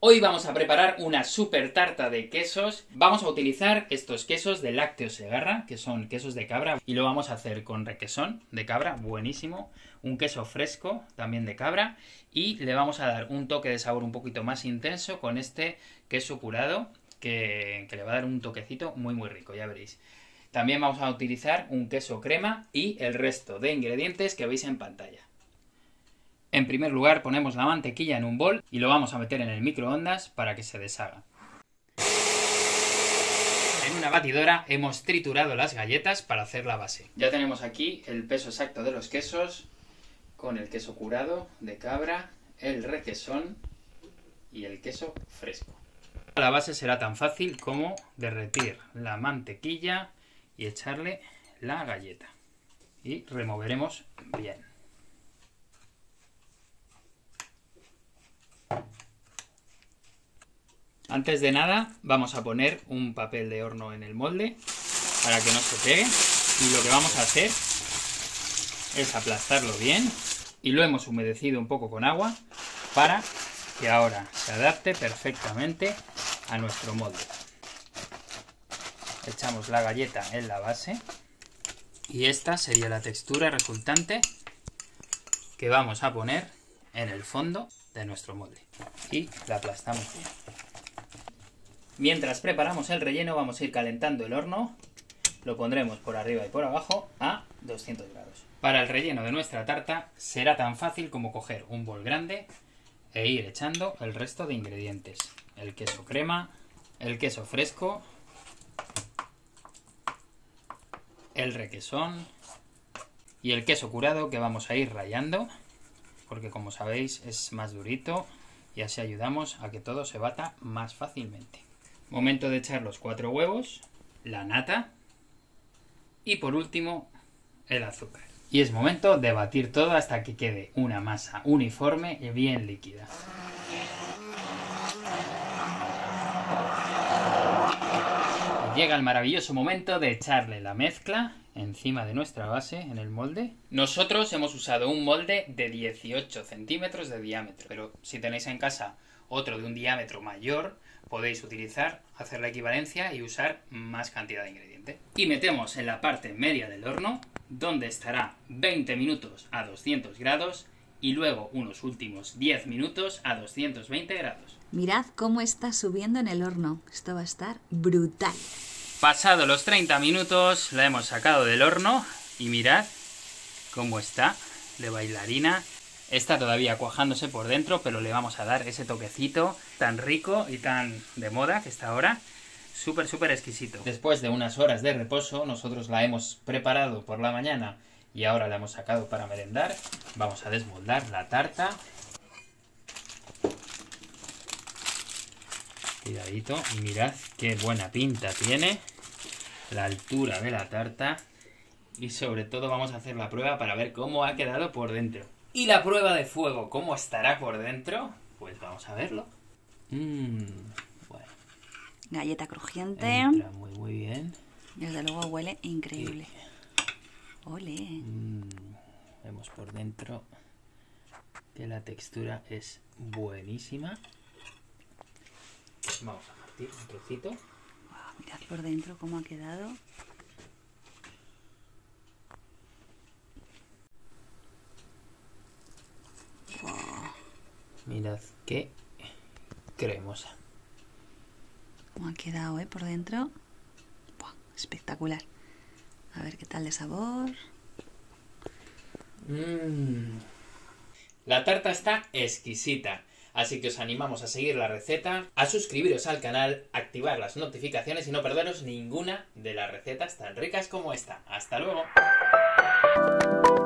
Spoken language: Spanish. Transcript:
Hoy vamos a preparar una super tarta de quesos. Vamos a utilizar estos quesos de Lácteos Segarra, que son quesos de cabra, y lo vamos a hacer con requesón de cabra, buenísimo, un queso fresco también de cabra, y le vamos a dar un toque de sabor un poquito más intenso con este queso curado, que le va a dar un toquecito muy muy rico, ya veréis. También vamos a utilizar un queso crema y el resto de ingredientes que veis en pantalla. En primer lugar ponemos la mantequilla en un bol y lo vamos a meter en el microondas para que se deshaga. En una batidora hemos triturado las galletas para hacer la base. Ya tenemos aquí el peso exacto de los quesos, con el queso curado de cabra, el requesón y el queso fresco. La base será tan fácil como derretir la mantequilla y echarle la galleta. Y removeremos bien. Antes de nada vamos a poner un papel de horno en el molde para que no se pegue, y lo que vamos a hacer es aplastarlo bien, y lo hemos humedecido un poco con agua para que ahora se adapte perfectamente a nuestro molde. Echamos la galleta en la base y esta sería la textura resultante que vamos a poner en el fondo de nuestro molde y la aplastamos bien. Mientras preparamos el relleno vamos a ir calentando el horno, lo pondremos por arriba y por abajo a 200 grados. Para el relleno de nuestra tarta será tan fácil como coger un bol grande e ir echando el resto de ingredientes. El queso crema, el queso fresco, el requesón y el queso curado, que vamos a ir rallando porque, como sabéis, es más durito y así ayudamos a que todo se bata más fácilmente. Momento de echar los 4 huevos, la nata y por último el azúcar. Y es momento de batir todo hasta que quede una masa uniforme y bien líquida. Llega el maravilloso momento de echarle la mezcla encima de nuestra base en el molde. Nosotros hemos usado un molde de 18 centímetros de diámetro, pero si tenéis en casa otro de un diámetro mayor, podéis hacer la equivalencia y usar más cantidad de ingrediente. Y metemos en la parte media del horno, donde estará 20 minutos a 200 grados y luego unos últimos 10 minutos a 220 grados. Mirad cómo está subiendo en el horno. Esto va a estar brutal. Pasados los 30 minutos la hemos sacado del horno y mirad cómo está de bailarina. Está todavía cuajándose por dentro, pero le vamos a dar ese toquecito tan rico y tan de moda que está ahora. Súper, súper exquisito. Después de unas horas de reposo, nosotros la hemos preparado por la mañana y ahora la hemos sacado para merendar. Vamos a desmoldar la tarta. Cuidadito, y mirad qué buena pinta tiene, la altura de la tarta, y sobre todo vamos a hacer la prueba para ver cómo ha quedado por dentro. Y la prueba de fuego, ¿cómo estará por dentro? Pues vamos a verlo. Bueno. Galleta crujiente. Entra muy muy bien. Desde luego huele increíble. ¡Ole! Vemos por dentro que la textura es buenísima. Vamos a partir un trocito. Wow, mirad por dentro cómo ha quedado. Wow. Mirad qué cremosa. Cómo ha quedado, por dentro. Wow, espectacular. A ver qué tal de sabor. La tarta está exquisita. Así que os animamos a seguir la receta, a suscribiros al canal, activar las notificaciones y no perderos ninguna de las recetas tan ricas como esta. ¡Hasta luego!